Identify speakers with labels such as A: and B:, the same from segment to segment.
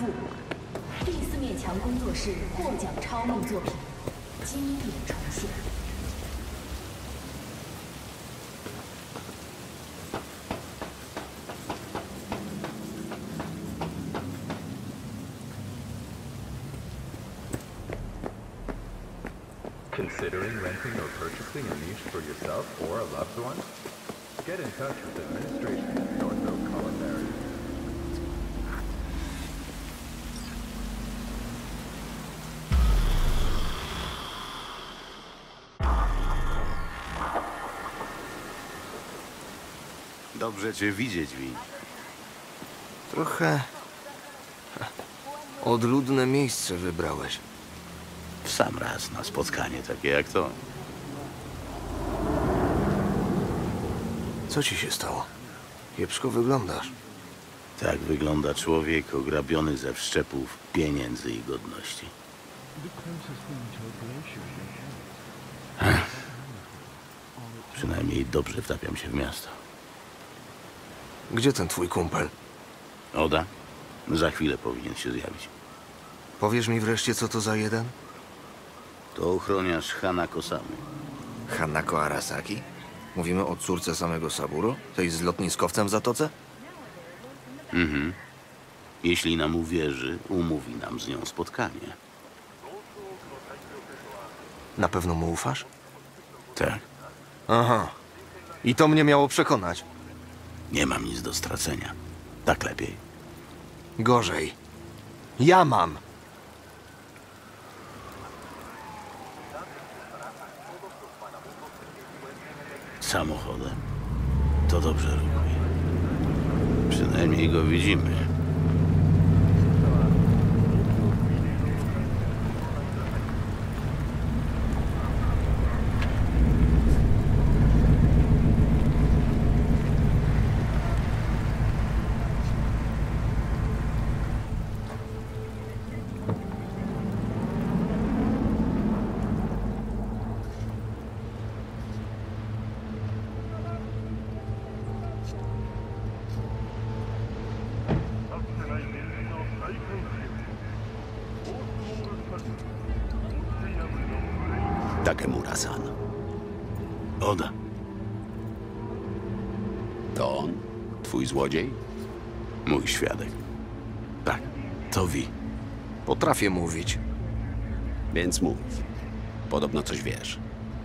A: 复古。第四面墙工作室获奖超梦作品，经典重现。
B: Considering renting or purchasing a niche for yourself or a loved one? Get in touch with administration at North Oak Culinary.
C: Dobrze cię widzieć, Wi.
D: Trochę odludne miejsce wybrałeś.
C: W sam raz na spotkanie takie jak to.
D: Co ci się stało? Kiepsko wyglądasz.
C: Tak wygląda człowiek ograbiony ze wszczepów pieniędzy i godności. Przynajmniej dobrze wtapiam się w miasto.
D: Gdzie ten twój kumpel?
C: Oda? Za chwilę powinien się zjawić.
D: Powiesz mi wreszcie, co to za jeden?
C: To ochroniarz Hanako Samy.
D: Hanako Arasaki? Mówimy o córce samego Saburo? Tej z lotniskowcem w zatoce?
C: Mhm. Jeśli nam uwierzy, umówi nam z nią spotkanie.
D: Na pewno mu ufasz?
C: Tak.
D: Aha. I to mnie miało przekonać.
C: Nie mam nic do stracenia. Tak lepiej.
D: Gorzej. Ja mam.
C: Samochodem. To dobrze rokuje. Przynajmniej go widzimy.
E: Takemura-san.
C: Oda.
E: To on? Twój złodziej?
C: Mój świadek. Tak, to Wi.
D: Potrafię mówić.
E: Więc mów. Podobno coś wiesz.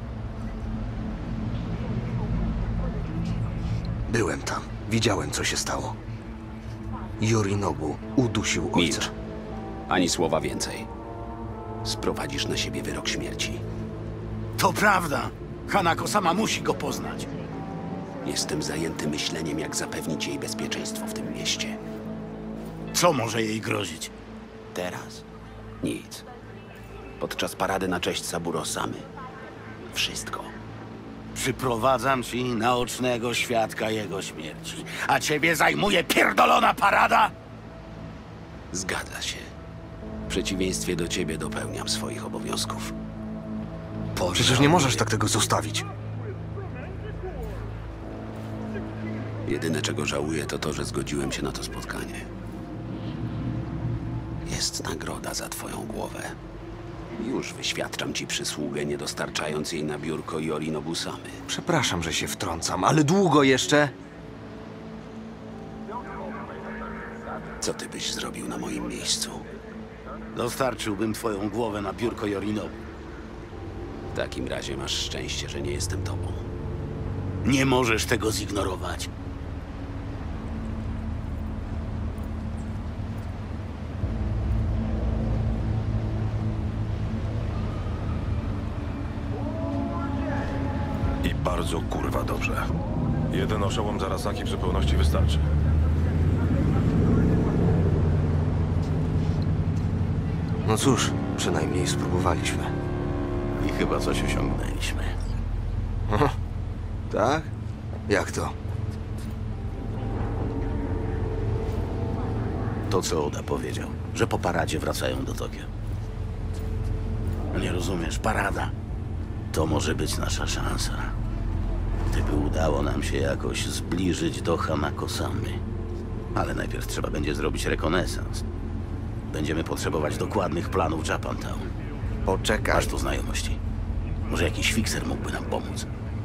D: Byłem tam. Widziałem, co się stało. Yorinobu udusił ojca.
E: Milcz. Ani słowa więcej. Sprowadzisz na siebie wyrok śmierci.
C: To prawda! Hanako sama musi go poznać.
E: Jestem zajęty myśleniem, jak zapewnić jej bezpieczeństwo w tym mieście.
C: Co może jej grozić?
E: Teraz? Nic. Podczas parady na cześć Saburo Samy. Wszystko.
C: Przyprowadzam ci naocznego świadka jego śmierci. A ciebie zajmuje pierdolona parada?
E: Zgadza się. W przeciwieństwie do ciebie dopełniam swoich obowiązków.
D: Przecież nie możesz tak tego zostawić.
E: Jedyne, czego żałuję, to to, że zgodziłem się na to spotkanie. Jest nagroda za twoją głowę. Już wyświadczam ci przysługę, nie dostarczając jej na biurko Yorinobu Samy.
D: Przepraszam, że się wtrącam, ale długo jeszcze?
E: Co ty byś zrobił na moim miejscu?
C: Dostarczyłbym twoją głowę na biurko Yorinobu.
E: W takim razie masz szczęście, że nie jestem tobą.
C: Nie możesz tego zignorować.
F: I bardzo kurwa dobrze. Jeden oszołom z Arasaki w zupełności wystarczy.
D: No cóż, przynajmniej spróbowaliśmy.
C: I chyba coś osiągnęliśmy.
D: Tak? Jak to?
C: To, co Oda powiedział, że po paradzie wracają do Tokio. Nie rozumiesz, parada to może być nasza szansa. Gdyby udało nam się jakoś zbliżyć do Hanako Samy. Ale najpierw trzeba będzie zrobić rekonesans. Będziemy potrzebować dokładnych planów Japantown.
D: Poczekaj.
C: Masz tu znajomości. Może jakiś fikser mógłby nam pomóc.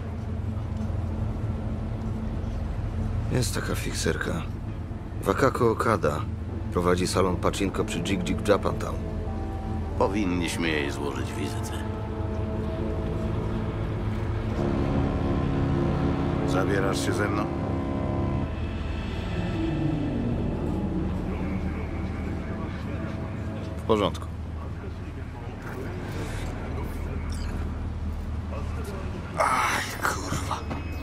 D: Jest taka fikserka. Wakako Okada. Prowadzi salon pachinko przy Jig Jig Japantown.
C: Powinniśmy jej złożyć wizytę. Zabierasz się ze mną?
D: W porządku.
C: Aj, kurwa.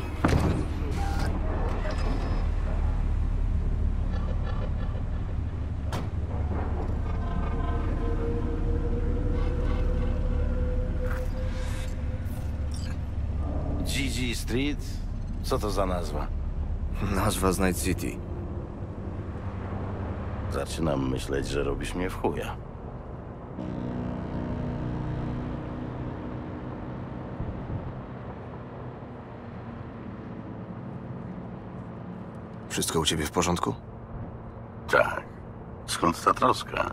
C: GG Street? Co to za nazwa?
D: Nazwa z Night City.
C: Zaczynam myśleć, że robisz mnie w chuja.
D: Wszystko u ciebie w porządku?
C: Tak. Skąd ta troska?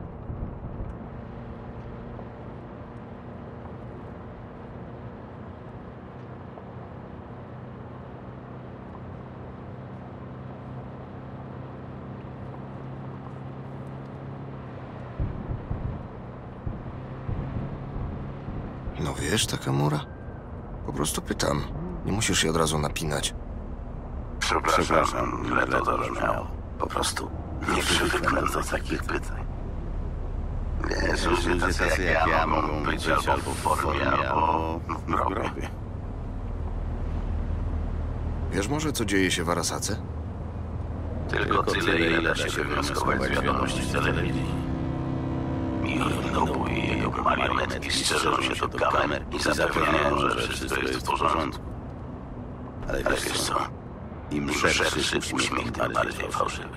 D: No wiesz, Takamura? Po prostu pytam. Nie musisz się od razu napinać.
C: Przepraszam, źle to zabrzmiało. Po prostu nie przywykłem do takich pytań. Wiesz, ludzie tacy jak ja mogą być albo w formie, albo w grobie.
D: Wiesz może, co dzieje się w Arasace?
C: Tylko tyle, ile da się wywnioskować z wiadomości w telewizji. Yorinobu i jego marionetki strzeżą się do kamer i zapewniają, że wszystko jest w porządku. Ale wiesz co? Im szerszy uśmiech, tym bardziej fałszywy.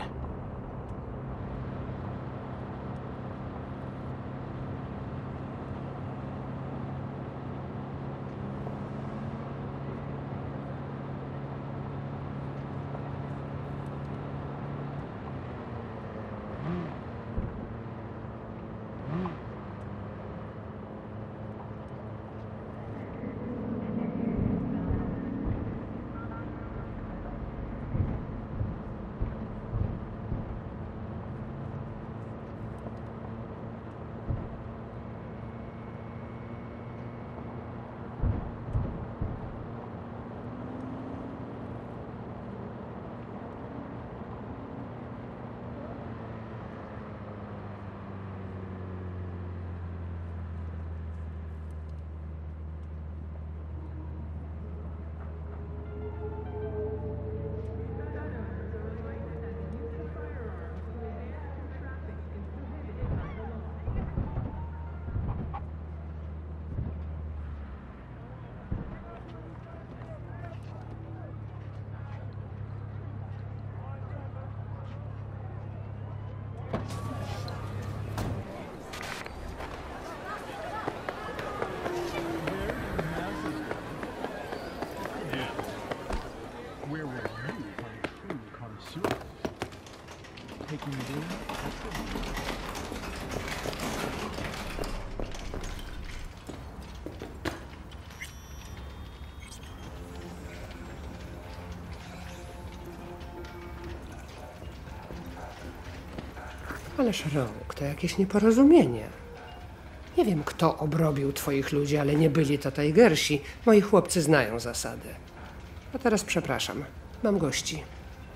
G: Ależ rąk, to jakieś nieporozumienie. Nie wiem, kto obrobił twoich ludzi, ale nie byli to Tigersi. Moi chłopcy znają zasady. A teraz przepraszam, mam gości.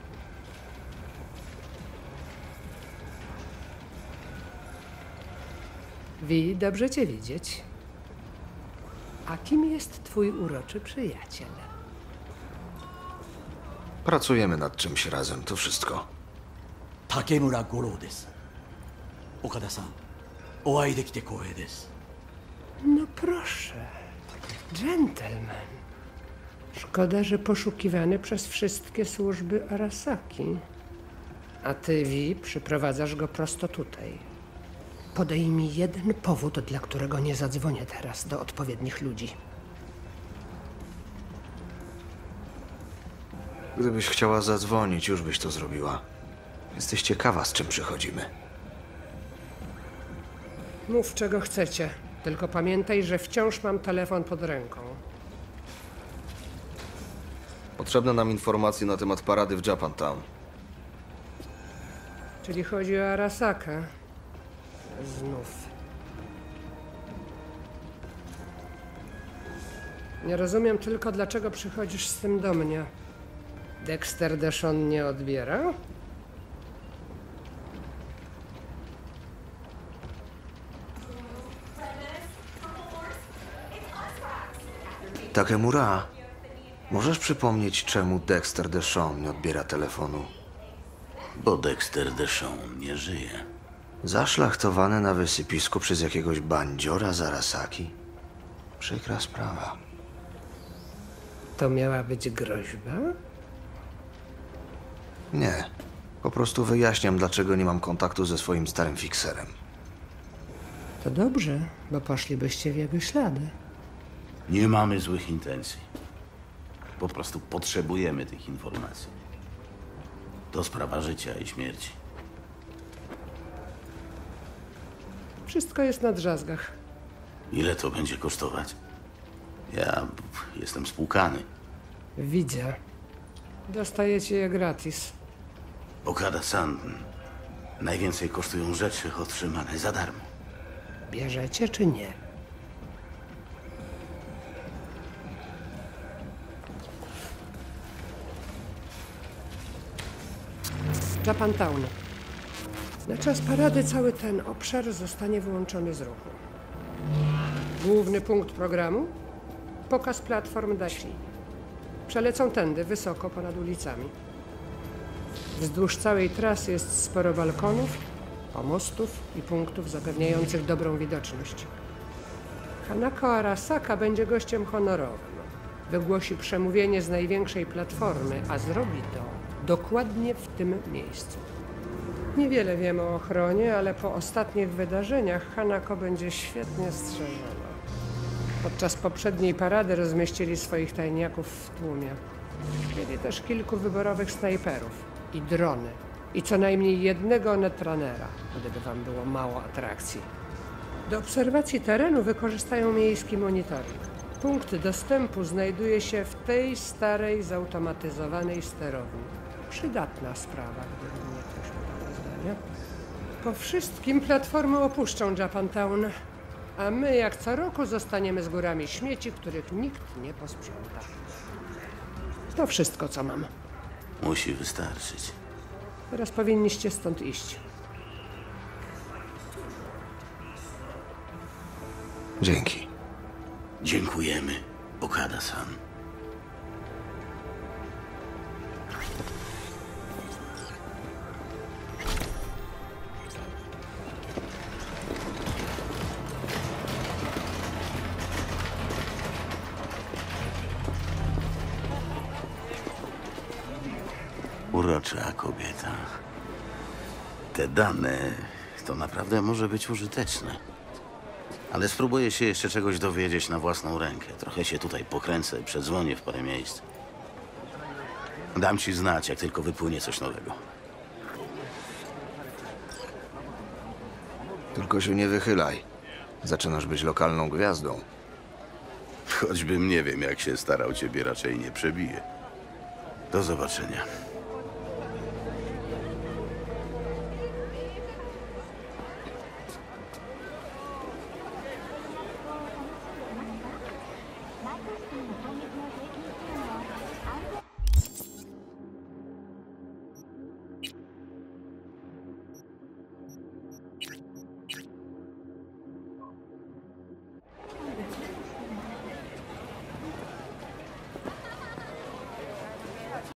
G: Wi, dobrze cię widzieć. A kim jest twój uroczy przyjaciel?
D: Pracujemy nad czymś razem, to wszystko.
H: 竹村五郎です。岡田さん、お会いできて光栄です。
G: No proszę, dżentelmen. Szkoda, że poszukiwany przez wszystkie służby Arasaki. A ty, Wi, przyprowadzasz go prosto tutaj. Podaj mi jeden powód, dla którego nie zadzwonię teraz do odpowiednich ludzi.
D: Gdybyś chciała zadzwonić, już byś to zrobiła. Jesteś ciekawa, z czym przychodzimy.
G: Mów, czego chcecie. Tylko pamiętaj, że wciąż mam telefon pod ręką.
D: Potrzebne nam informacje na temat parady w Japantown.
G: Czyli chodzi o Arasakę. Znów. Nie rozumiem tylko, dlaczego przychodzisz z tym do mnie. Dexter Deshawn nie odbiera?
D: Takemura, możesz przypomnieć, czemu Dexter Deshawn nie odbiera telefonu?
C: Bo Dexter Deshawn nie żyje.
D: Zaszlachtowany na wysypisku przez jakiegoś bandziora z Arasaki? Przykra sprawa.
G: To miała być groźba?
D: Nie. Po prostu wyjaśniam, dlaczego nie mam kontaktu ze swoim starym fikserem.
G: To dobrze, bo poszlibyście w jego ślady.
C: Nie mamy złych intencji. Po prostu potrzebujemy tych informacji. To sprawa życia i śmierci.
G: Wszystko jest na drzazgach.
C: Ile to będzie kosztować? Ja jestem spłukany.
G: Widzę. Dostajecie je gratis.
C: Okada-san, najwięcej kosztują rzeczy otrzymane za darmo.
G: Bierzecie czy nie? Japantown. Na czas parady cały ten obszar zostanie wyłączony z ruchu. Główny punkt programu? Pokaz platform Dashi. Przelecą tędy, wysoko ponad ulicami. Wzdłuż całej trasy jest sporo balkonów, pomostów i punktów zapewniających dobrą widoczność. Hanako Arasaka będzie gościem honorowym. Wygłosi przemówienie z największej platformy, a zrobi to dokładnie w tym miejscu. Niewiele wiemy o ochronie, ale po ostatnich wydarzeniach Hanako będzie świetnie strzeżona. Podczas poprzedniej parady rozmieścili swoich tajniaków w tłumie. Mieli też kilku wyborowych snajperów i drony. I co najmniej jednego netrunnera, gdyby wam było mało atrakcji. Do obserwacji terenu wykorzystają miejski monitoring. Punkt dostępu znajduje się w tej starej, zautomatyzowanej sterowni. Przydatna sprawa, gdyby mnie ktoś pytał o zdanie. Po wszystkim platformy opuszczą Japantown, a my jak co roku zostaniemy z górami śmieci, których nikt nie posprząta. To wszystko, co mam.
C: Musi wystarczyć.
G: Teraz powinniście stąd iść.
D: Dzięki.
C: Dziękujemy, Okada-san. Urocza kobieta. Te dane to naprawdę może być użyteczne. Ale spróbuję się jeszcze czegoś dowiedzieć na własną rękę. Trochę się tutaj pokręcę, przedzwonię w parę miejsc. Dam ci znać, jak tylko wypłynie coś nowego.
D: Tylko się nie wychylaj. Zaczynasz być lokalną gwiazdą.
C: Choćbym nie wiem, jak się starał, ciebie raczej nie przebije. Do zobaczenia.